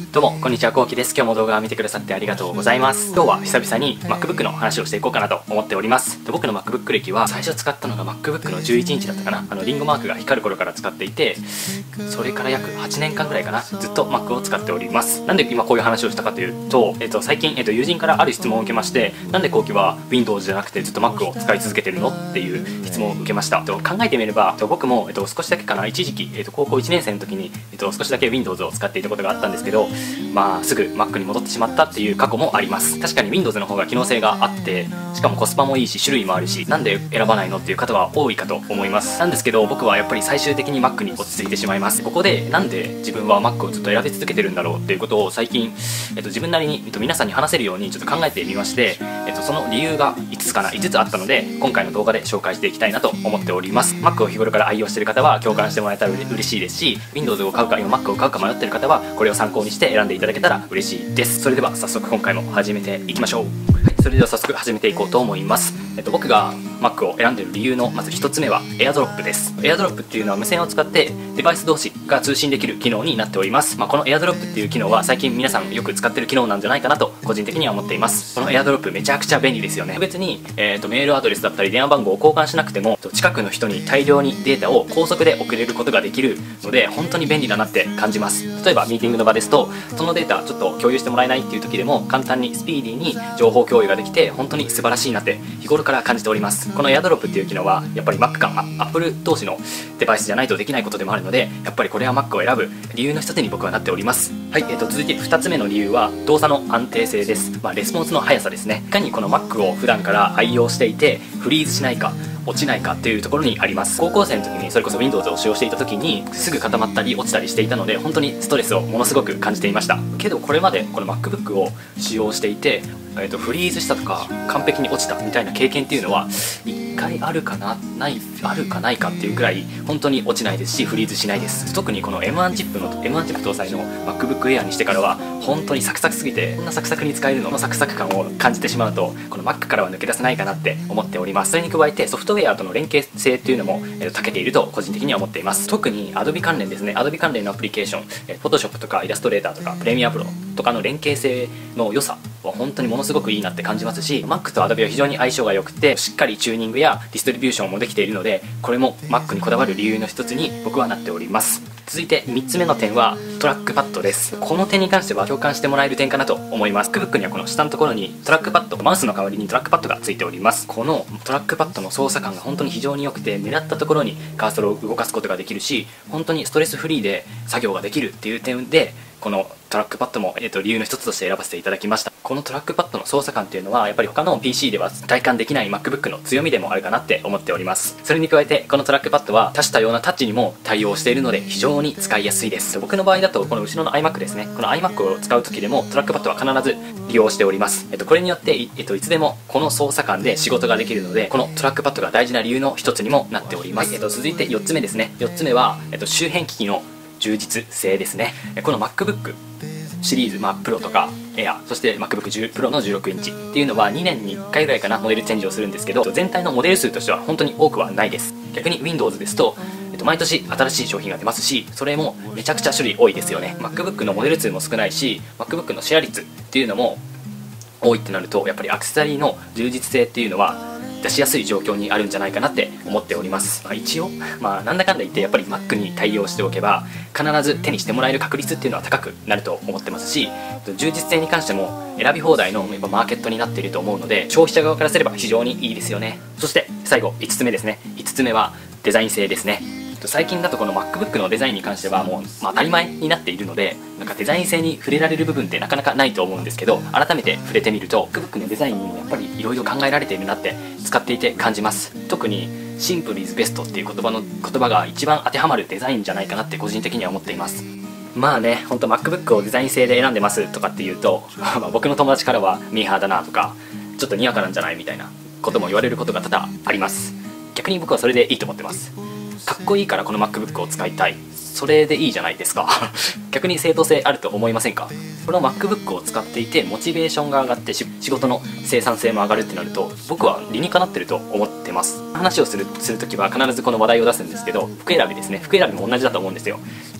どうもこんにちは、こうきです。今日も動画を見てくださってありがとうございます。今日は久々に MacBook の話をしていこうかなと思っております。僕の MacBook 歴は最初使ったのが MacBook の11インチだったかな。リンゴマークが光る頃から使っていて、それから約8年間ぐらいかな、ずっと Mac を使っております。なんで今こういう話をしたかというと、最近、友人からある質問を受けまして、なんでこうきは Windows じゃなくてずっと Mac を使い続けてるのっていう質問を受けました。考えてみれば、僕も、少しだけかな、一時期、高校1年生の時に、少しだけ Windows を使っていたことがあったんですけど、すぐ Mac に戻ってしまったっていう過去もあります。確かに Windows の方が機能性があって、しかもコスパもいいし種類もあるし、なんで選ばないのっていう方は多いかと思います。なんですけど、僕はやっぱり最終的に Mac に落ち着いてしまいます。ここでなんで自分は Mac をずっと選び続けてるんだろうっていうことを最近、自分なりに、皆さんに話せるようにちょっと考えてみまして、その理由が5つかな、5つあったので、今回の動画で紹介していきたいなと思っております。 Mac を日頃から愛用している方は共感してもらえたら嬉しいですし、 Windows を買うか今 Mac を買うか迷っている方はこれを参考にして選んでいただけたら嬉しいです。それでは早速今回も始めていきましょう。はい、それでは早速始めていこうと思います。僕が Mac を選んでいる理由のまず1つ目は AirDrop です。 AirDrop っていうのは無線を使ってデバイス同士が通信できる機能になっております。この AirDrop っていう機能は最近皆さんよく使ってる機能なんじゃないかなと個人的には思っています。この AirDrop めちゃくちゃ便利ですよね。別に、メールアドレスだったり電話番号を交換しなくても近くの人に大量にデータを高速で送れることができるので、本当に便利だなって感じます。例えばミーティングの場ですと、そのデータちょっと共有してもらえないっていう時でも簡単にスピーディーに情報共有ができて、本当に素晴らしいなって日頃から感じております。この AirDrop っていう機能はやっぱり Mac か Apple 同士のデバイスじゃないとできないことでもあるので、やっぱりこれは Mac を選ぶ理由の一つに僕はなっております。はい、続いて2つ目の理由は動作の安定性です。レスポンスの速さですね。いかにこの Mac を普段から愛用していてフリーズしないか落ちないかっていうところにあります。高校生の時にそれこそ Windows を使用していた時にすぐ固まったり落ちたりしていたので、本当にストレスをものすごく感じていました。けどこれまでこの MacBook を使用していて、フリーズしたとか完璧に落ちたみたいな経験っていうのは1回あるかな、あるかないかっていうくらい本当に落ちないですし、フリーズしないです。特にこの M1 チップ搭載の MacBook Air にしてからは本当にサクサクすぎて、こんなサクサクに使えるののサクサク感を感じてしまうと、この Mac からは抜け出せないかなって思っております。それに加えてソフトウェアとの連携性っていうのも長けていると個人的には思っています。特に Adobe 関連ですね。 Adobe 関連のアプリケーション、Photoshop とかイラストレーターとか Premiere Pro とかの連携性の良さは本当にものすごくいいなって感じますし、 Mac と Adobe は非常に相性が良くて、しっかりチューニングやディストリビューションもできているので、これも Mac にこだわる理由の一つに僕はなっております。続いて3つ目の点はトラックパッドです。この点に関しては共感してもらえる点かなと思います。 MacBook にはこの下のところにトラックパッド、マウスの代わりにトラックパッドがついております。このトラックパッドの操作感が本当に非常に良くて、狙ったところにカーソルを動かすことができるし、本当にストレスフリーで作業ができるっていう点で、このトラックパッドも、理由の一つとして選ばせていただきました。このトラックパッドの操作感っていうのはやっぱり他の PC では体感できない MacBook の強みでもあるかなって思っております。それに加えてこのトラックパッドは多種多様なタッチにも対応しているので非常に使いやすいです。僕の場合だとこの後ろの iMac ですね。この iMac を使う時でもトラックパッドは必ず利用しております。これによっていつでもこの操作感で仕事ができるので、このトラックパッドが大事な理由の一つにもなっております。続いて4つ目ですね。4つ目は、周辺機器の充実性ですね。この MacBookシリーズ、Pro とか Air、 そして MacBook Pro の16インチっていうのは2年に1回ぐらいかな、モデルチェンジをするんですけど、全体のモデル数としては本当に多くはないです。逆に Windows ですと、毎年新しい商品が出ますし、それもめちゃくちゃ種類多いですよね。 MacBook のモデル数も少ないし、 MacBook のシェア率っていうのも多いってなると、やっぱりアクセサリーの充実性っていうのは出しやすい状況にあるんじゃないかなって思っております。一応なんだかんだ言ってやっぱり Mac に対応しておけば必ず手にしてもらえる確率っていうのは高くなると思ってますし、充実性に関しても選び放題のやっぱマーケットになっていると思うので、消費者側からすれば非常にいいですよね。そして最後5つ目ですね。5つ目はデザイン性ですね。最近だとこの MacBook のデザインに関してはもう、当たり前になっているので、なんかデザイン性に触れられる部分ってなかなかないと思うんですけど、改めて触れてみると MacBook のデザインにもやっぱりいろいろ考えられているなって使っていて感じます。特にシンプルイズベストっていう言葉が一番当てはまるデザインじゃないかなって個人的には思っています。ほんと MacBook をデザイン性で選んでますとかっていうと僕の友達からはミーハーだなとか、ちょっとにわかなんじゃないみたいなことも言われることが多々あります。逆に僕はそれでいいと思ってます。かっこいいからこの MacBook を使いたい、それでいいじゃないですか逆に正当性あると思いませんか？この MacBook を使っていてモチベーションが上がって仕事の生産性も上がるってなると、僕は理にかなってると思ってます。話をする時は必ずこの話題を出すんですけど、服選びですね。服選びも同じだと思うんですよ。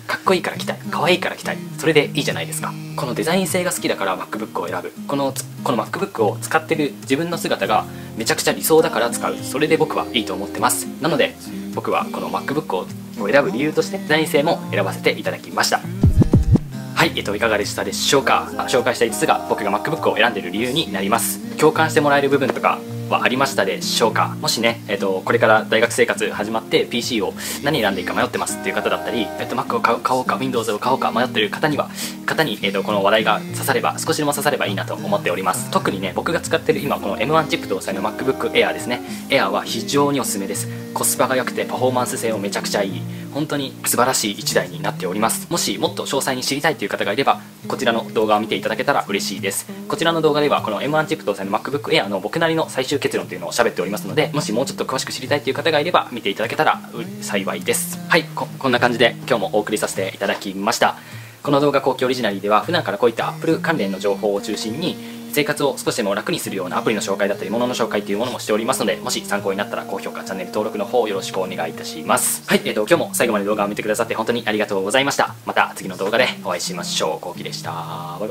かっこいいから着たい、可愛いから着たい、それでいいじゃないですか。このデザイン性が好きだから MacBook を選ぶ、この MacBook を使ってる自分の姿がめちゃくちゃ理想だから使う、それで僕はいいと思ってます。なので僕はこの MacBook を選ぶ理由としてデザイン性も選ばせていただきました。はい、いかがでしたでしょうか。紹介した5つが僕が MacBook を選んでいる理由になります。共感してもらえる部分とかはありましたでしょうか。もしね、これから大学生活始まって PC を何選んでいいか迷ってますっていう方だったり、Mac を買おうか Windows を買おうか迷ってる方に、この話題が刺されば、少しでも刺さればいいなと思っております。特にね、僕が使ってる今この M1 チップ搭載の MacBook Air ですね。Air は非常におすすめです。コスパが良くてパフォーマンス性もめちゃくちゃいい、本当に素晴らしい1台になっております。もしもっと詳細に知りたいという方がいれば、こちらの動画を見ていただけたら嬉しいです。こちらの動画ではこの M1 チップ搭載の MacBook Air の僕なりの最終結論というのを喋っておりますので、もしもうちょっと詳しく知りたいという方がいれば見ていただけたら幸いです。はい、こんな感じで今日もお送りさせていただきました。この動画後期オリジナリーでは普段からこういった Apple 関連の情報を中心に生活を少しでも楽にするようなアプリの紹介だったり物の紹介というものもしておりますので、もし参考になったら高評価、チャンネル登録の方よろしくお願いいたします。はい、今日も最後まで動画を見てくださって本当にありがとうございました。また次の動画でお会いしましょう。こうきでした。バイ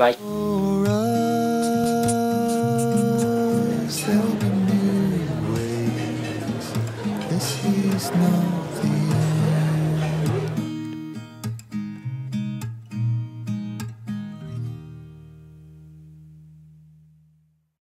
バイ。This is not